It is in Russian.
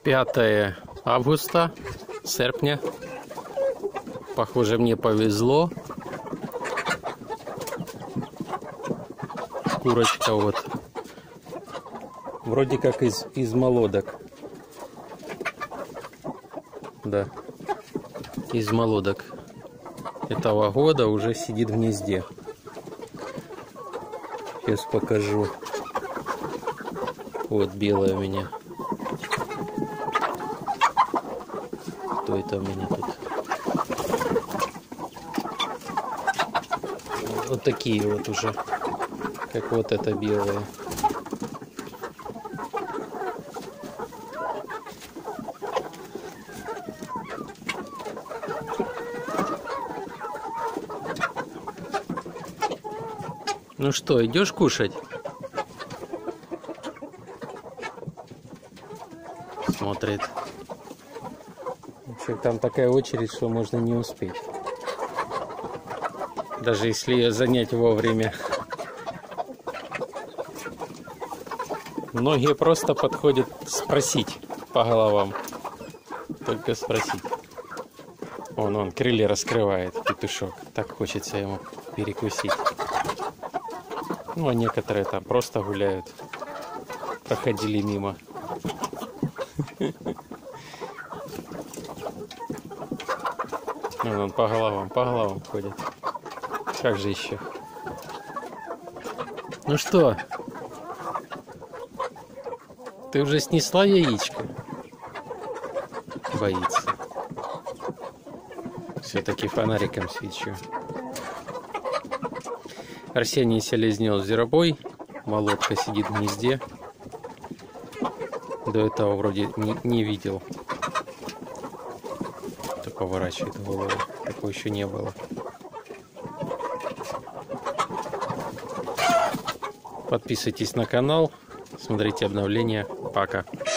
5 августа, серпня. Похоже, мне повезло. Курочка вот. Вроде как из молодок. Да. Из молодок этого года уже сидит в гнезде. Сейчас покажу. Вот белая у меня. Кто это у меня тут? Вот такие вот уже. Как вот это белое. Ну что, идешь кушать? Смотрит. Вообще, там такая очередь, что можно не успеть. Даже если ее занять вовремя. Многие просто подходят спросить по головам. Только спросить. Он крылья раскрывает, петушок. Так хочется ему перекусить. Ну, а некоторые там просто гуляют. Проходили мимо. Он по головам ходит. Как же еще? Ну что? Ты уже снесла яичко? Боится. Все-таки фонариком свечу. Арсений Селезнев зверобой. Молодка сидит в гнезде. До этого вроде не видел. Кто поворачивает голову. Такого еще не было. Подписывайтесь на канал. Смотрите обновления. Пока.